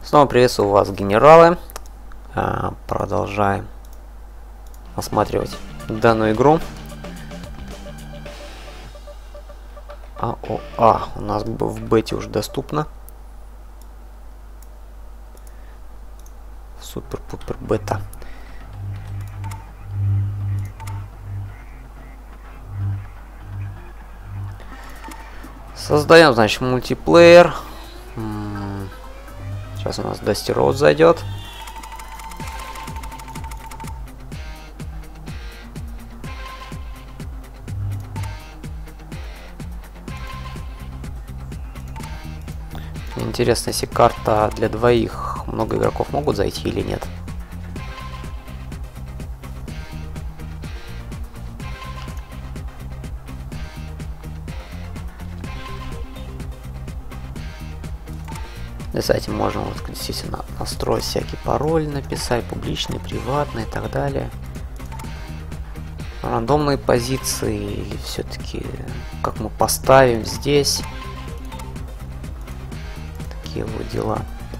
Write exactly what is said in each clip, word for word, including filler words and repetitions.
Снова приветствую вас, генералы. А, продолжаем осматривать данную игру. А, о, а, у нас в бете уже доступно. Супер-пупер бета. Создаем, значит, мультиплеер. Сейчас у нас Dusty Road зайдет. Интересно, если карта для двоих, много игроков могут зайти или нет? На сайте можно, вот, естественно, настроить всякий пароль, написать публичный, приватный и так далее. Рандомные позиции или все-таки как мы поставим здесь. Такие вот дела.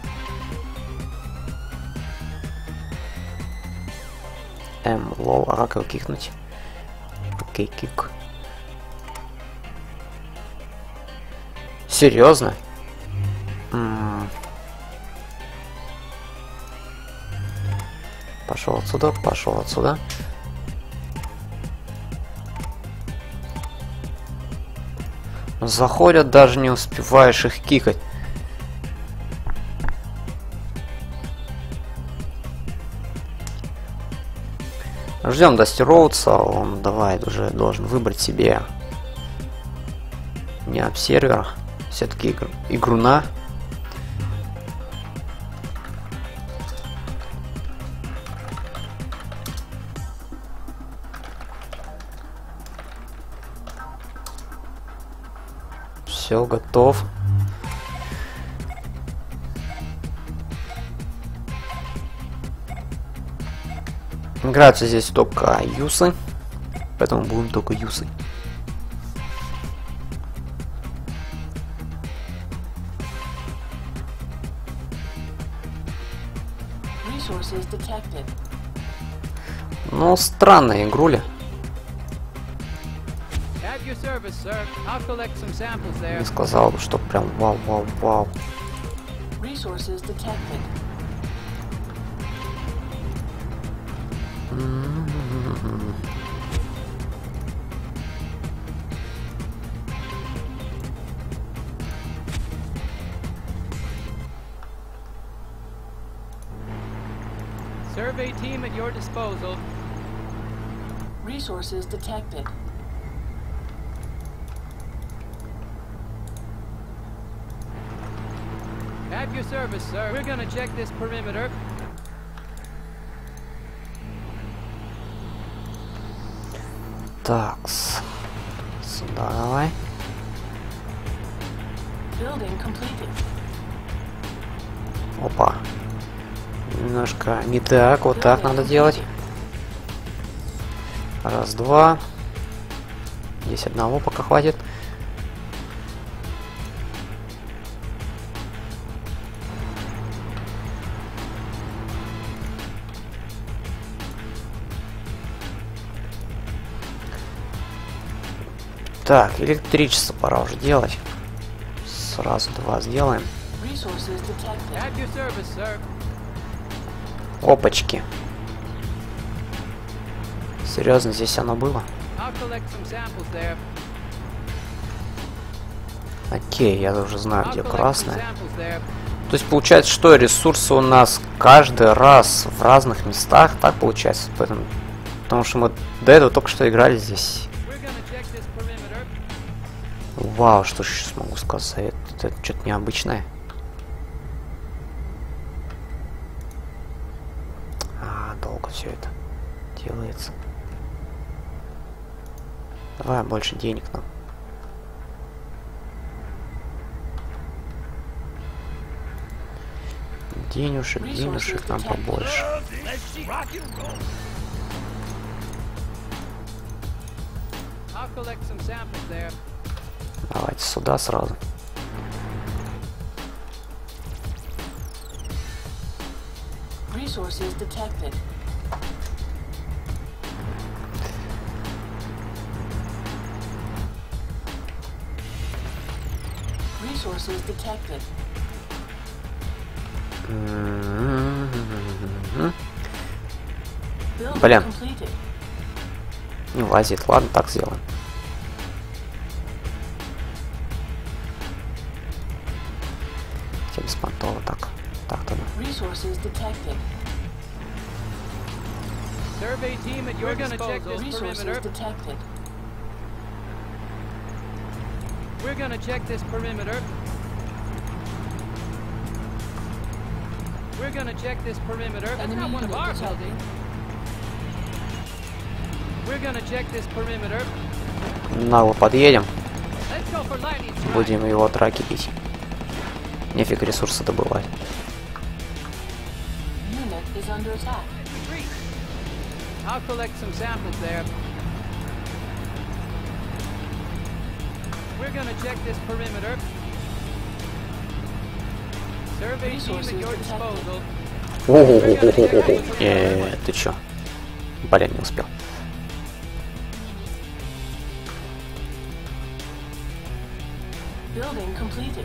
М, лол, а как его кикнуть? Окей, кик. Серьезно? Пошел отсюда, пошел отсюда. Заходят, даже не успеваешь их кикать. Ждем Dusty Road'са, он давай уже должен выбрать себе не обсервер, все-таки игр, игруна. Все, готов. Играются здесь только юсы, поэтому будем только юсы. Ну, странная игруля. Не сказал бы, что прям вау-вау-вау. Survey team at your disposal. Resources detected. At your service, sir. We're gonna check this perimeter. Такс. Сюда давай. Building completed. Опа. Немножко не так, вот так надо делать. Раз, два. Здесь одного пока хватит. Так, электричество пора уже делать. Сразу два сделаем. Опачки. Серьезно, здесь оно было? Окей, я уже знаю, где красное. То есть получается, что ресурсы у нас каждый раз в разных местах, так получается? Поэтому, потому что мы до этого только что играли здесь. Вау, что же сейчас могу сказать? Это, это что-то необычное. А, долго все это делается. Давай больше денег нам. Денежек, денежек нам побольше. Давайте сюда сразу. Resources detected. Resources detected. Building Блин. completed. Не влазит. Ладно, так сделаем. Хотя беспонтово так. Так тогда. Resources detected. Survey team at your disposal. Resources Perimeter. detected. We're gonna check this perimeter. We're gonna check this perimeter. That's Enemy not one of unit our detected. buildings. We're gonna check this perimeter. Нагло подъедем. Let's go for lightning strike. Будем его траки бить. Нефиг ресурсы добывать. Unit is under attack. Retreat. I'll collect some samples there. We're gonna check this perimeter. Survey team at your disposal. Э, ты чё? Блин, не успел. Building completed.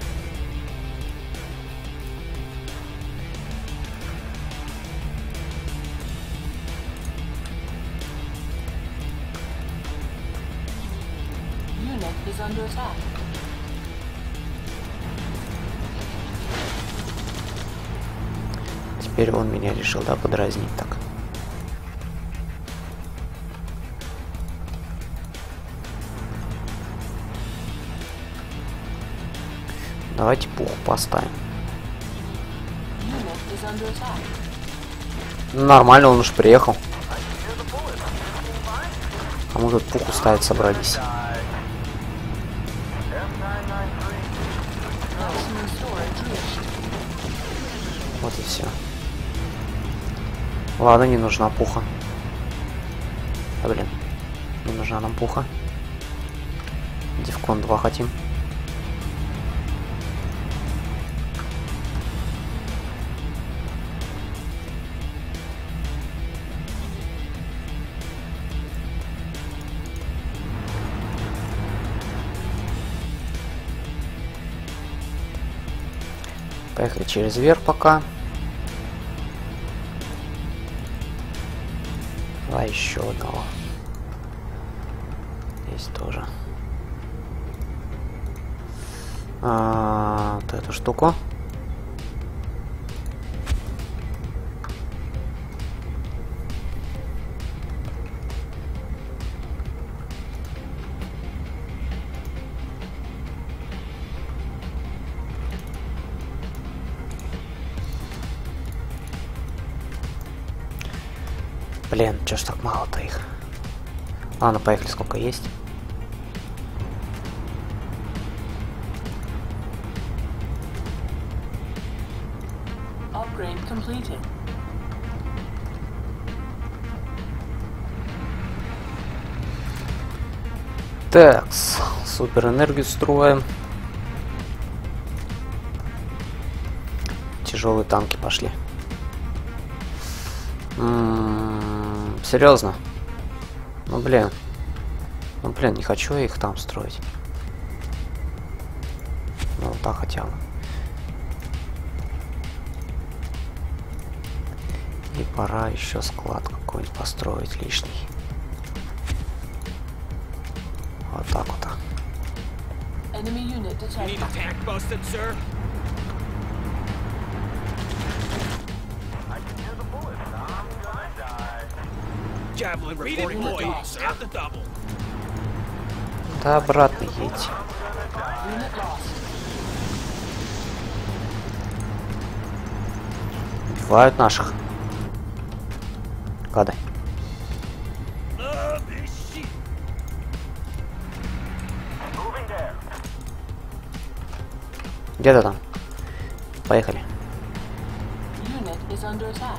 Unit is under attack. Теперь он меня решил, да, подразнить так. Давайте пух поставим. Unit is under attack. Нормально, он уж приехал. А мы тут пуху ставить собрались. Maximum storage reached. Вот и все. Ладно, не нужна пуха. Да, блин. Не нужна нам пуха. Дивкон два хотим. Поехали через верх пока. Давай еще одного. Здесь тоже. А, вот эту штуку. Блин, чё ж так мало-то их? Ладно, поехали, сколько есть. Upgrade completed. Такс, супер энергию строим. Тяжелые танки пошли. М-м-м, серьезно? Ну блин. Ну блин, не хочу я их там строить. Ну вот так хотя бы. И пора еще склад какой-нибудь построить лишний. Вот так вот. Enemy unit detected. tank busted, sir? Javelin reporting points at the double. Да обратно едьте. Unit lost. Убивают наших. Гады. Love this shit. Где ты там? Поехали. Unit is under attack.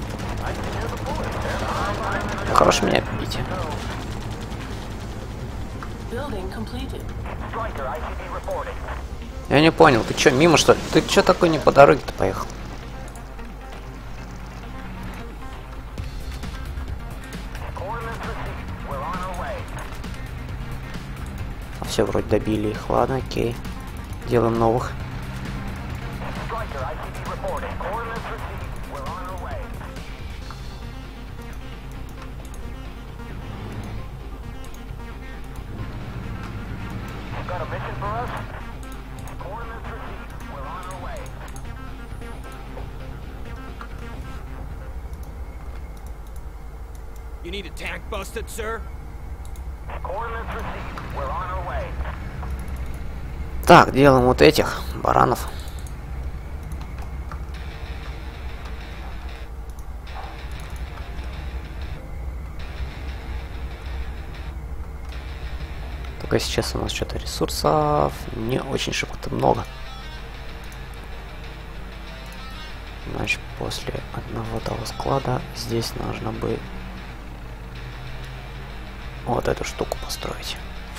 Хорош меня бить. Building completed. Я не понял, ты чё, мимо что ли? Ты чё такой не по дороге-то поехал? все, вроде добили их. Ладно, окей. Делаем новых. You need a tank busted, sir? Так, делаем вот этих баранов. Только сейчас у нас что-то ресурсов не очень шибко-то много. Значит, после одного того склада здесь нужно бы вот эту штуку построить.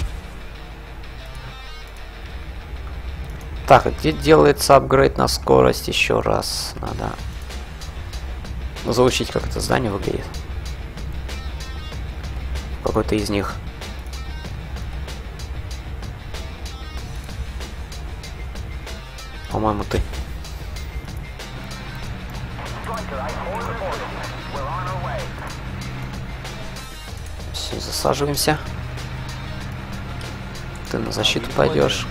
Так, а где делается апгрейд на скорость? Еще раз надо заучить, как это здание выглядит. Какой-то из них. По-моему, ты. Все, засаживаемся. Ты на защиту пойдешь.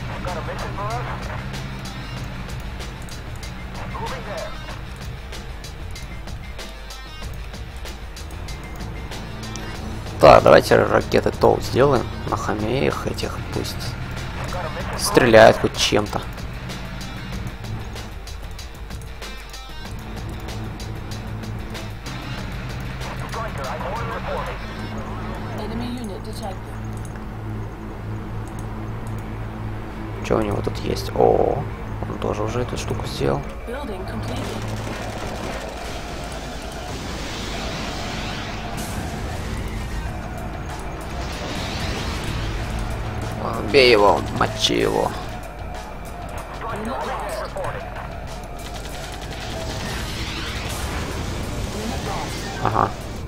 Так, давайте ракеты Тоу сделаем. На хаме их этих, пусть стреляют хоть чем-то. Что у него тут есть? О, он тоже уже эту штуку сделал. Бей его, мочи его. Ага.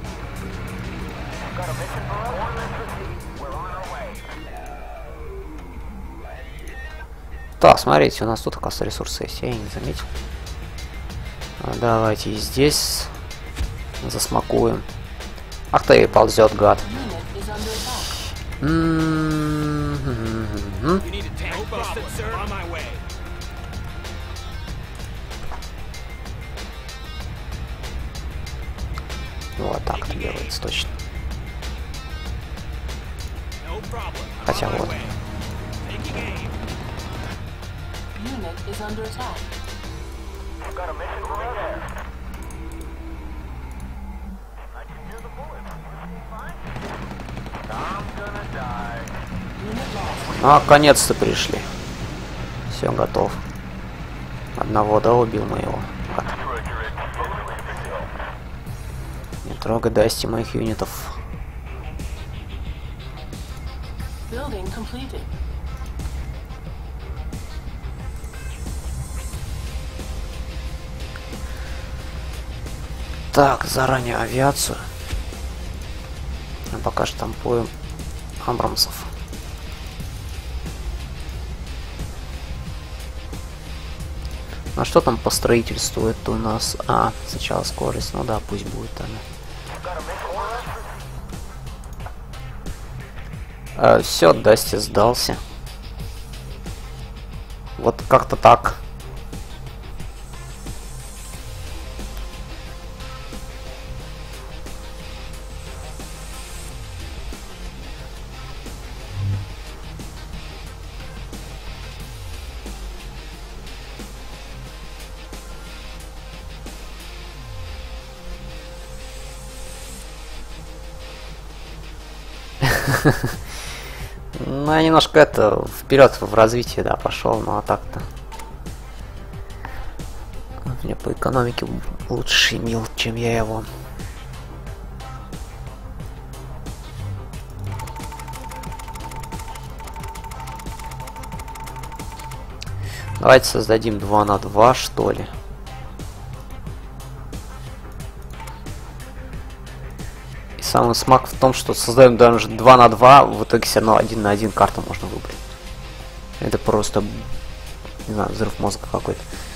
Так, смотрите, у нас тут, оказывается, ресурсы есть, я и не заметил. А давайте и здесь засмакуем. Ах ты, ползет, гад. Вот так это делается точно. Хотя вот. Наконец-то пришли. Все, готов. Одного, да, убил моего. Гад. Не трогай дасти моих юнитов. Так, заранее авиацию. А пока штампуем Абрамсов. А что там по строительству? Это у нас... А, сначала скорость. Ну да, пусть будет она. А, все, Дасти сдался. Вот как-то так. Ну, я немножко это вперед в развитии, да, пошел, ну а так-то. Мне по экономике лучше мил, чем я его. Давайте создадим два на два, что ли. И самый смак в том, что создаем даже два на два, в итоге все равно один на один карту можно выбрать. Это просто, не знаю, взрыв мозга какой-то.